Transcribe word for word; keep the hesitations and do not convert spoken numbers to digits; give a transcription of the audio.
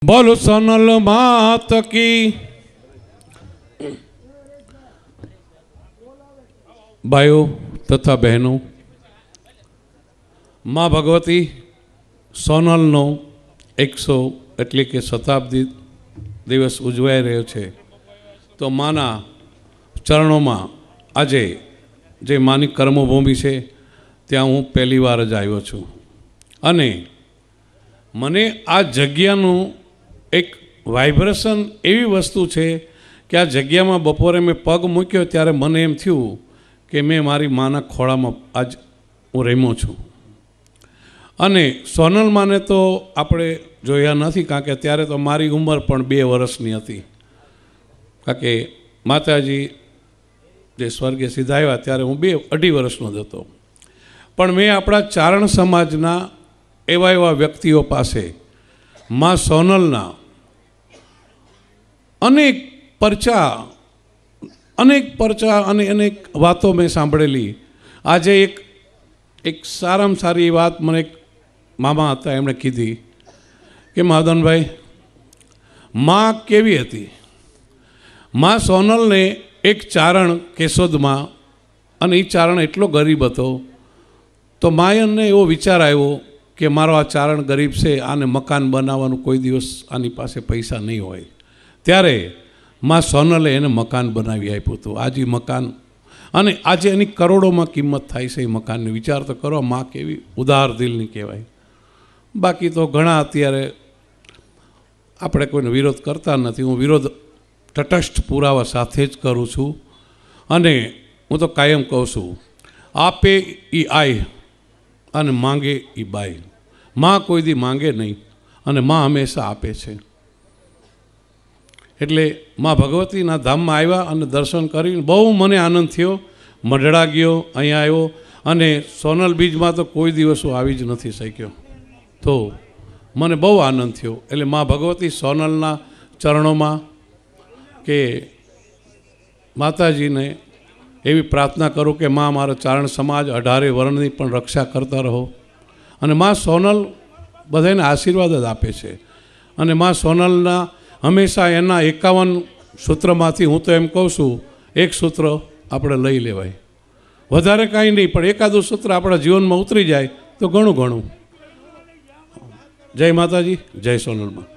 बोल सोनल मात की। भाइयों तथा बहनों, माँ भगवती सोनलनो एक सौ एटले के शताब्दी दिवस उजवाई रह्यो छे। तो माना चरणों में आजे जे मानी कर्मभूमि है त्या हूँ पहली वार ज आव्यो छुं अने मने आ जग्यानुं एक वाइब्रेशन एवी वस्तु है कि आ जग्या में बपोरे मैं पग मूक्यो त्यारे मने एम थयुं कि मैं मारी माना खोड़ा में आज हूँ रम्यो छुं। अने सोनल माने तो आपणे जोया नथी कारण के त्यारे तो मारी उमर पण बे वर्षनी हती कारण के माताजी जे स्वर्गे सीधाया त्यारे हूँ बे अढ़ी वर्षनो ज हतो। पण मैं आपणा चारण समाजना एवा एवा व्यक्तिओ पासे माँ सोनलना अनेक परचा अनेक परचा अने अनेक वातो मैं सांभळेली। आज एक एक सारामां सारी बात मने एक मामा हता एमणे कीधी कि मदन भाई माँ केवी हती। माँ सोनल ने एक चारण केशोद माँ अने ई चारण एटलो गरीब हतो तो मायन ने एवो विचार आव्यो कि मारो आ चारण गरीब से आने मकान बनाववानुं कोई दिवस आनी पासे पैसा नहीं होय त्यारे माँ सोनले एने मकान बनावी आप्युं हतुं। आज ई मकान अने आज एनी करोड़ों में किंमत थाय छे। मकान ने विचार तो करो माँ केवी उदार दिलनी कहेवाय। बाकी तो घणा अत्यारे आपणे कोईनो विरोध करता नथी। हूँ विरोध तटस्थ पुरावा साथे ज करूँ छूं अने हूँ तो कायम कहूँ छूं आपे ई आय अने मांगे ई बाय। माँ कोई दी मांगे नहीं अने माँ हमेशा आपे छे। एटले माँ भगवतीना धाम में आव्या अने दर्शन करीने बहु मने आनंद थयो। मढड़ा गयो अहींया आव्यो अने सोनल बीज में तो कोई दिवस हूँ आवी ज नथी शक्यो तो मने बहु आनंद थयो। एटले माँ भगवती सोनलना चरणों में के माताजी ने एवी प्रार्थना करूँ कि माँ मारो चारण समाज अठारे वर्णनी पण रक्षा करता रहो अने माँ सोनल बधाने आशीर्वाद ज आपे छे। अने माँ सोनलना हमेशा एना एकावन सूत्रमांथी हूँ तो एम कहूँ छूं एक सूत्र आपणे लई लेवाय। वधारे कांई नहीं पण एकादुं सूत्र आपणा जीवन में उतरी जाए तो घणुं घणुं। जय माताजी, जय सोनल माँ।